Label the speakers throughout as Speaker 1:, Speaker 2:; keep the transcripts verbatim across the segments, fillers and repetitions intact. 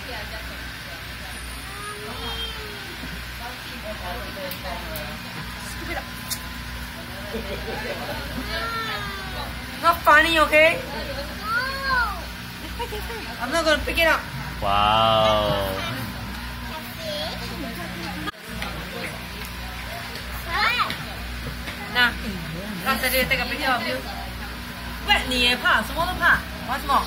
Speaker 1: Not funny, okay? I'm not gonna pick it up.
Speaker 2: Wow.
Speaker 1: Nah,让姐姐 take a picture of you. 喂，你也怕，什么都怕，玩什么？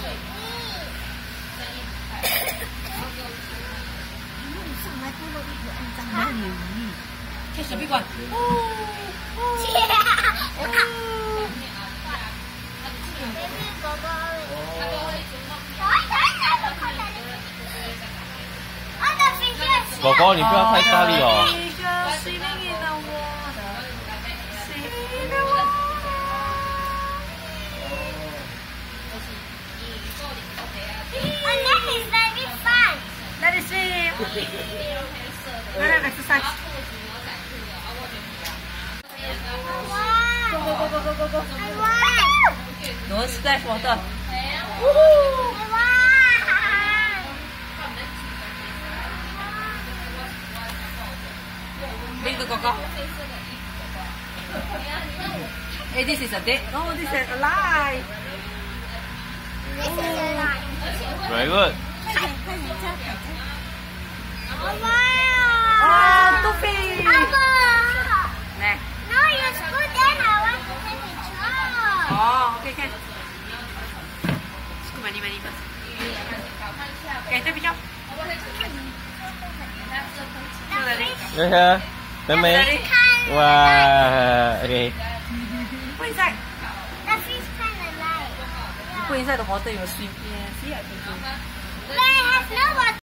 Speaker 1: 开小闭关。
Speaker 2: 狗狗，你不要太大力哦。
Speaker 1: Let it swim. Let it exercise. Go go go go go go go.
Speaker 3: I want.
Speaker 1: Don't splash water.
Speaker 3: Woohoo! I want.
Speaker 1: Bring the coco. Hey, this is a dead. No, this is alive.
Speaker 3: This is alive.
Speaker 2: Very good.
Speaker 1: Oh, Tuffy. Nè.
Speaker 3: No, you put that. I want to take a picture.
Speaker 1: Oh, okay, okay. Scoop many, many first. Okay, take picture. Show daddy.
Speaker 2: Đây ha. Tới mấy. Wow. Okay.
Speaker 1: Put inside.
Speaker 3: The fish kind of light.
Speaker 1: Put inside the water, you will swim. Yeah, see, I can swim.
Speaker 3: But it has no water.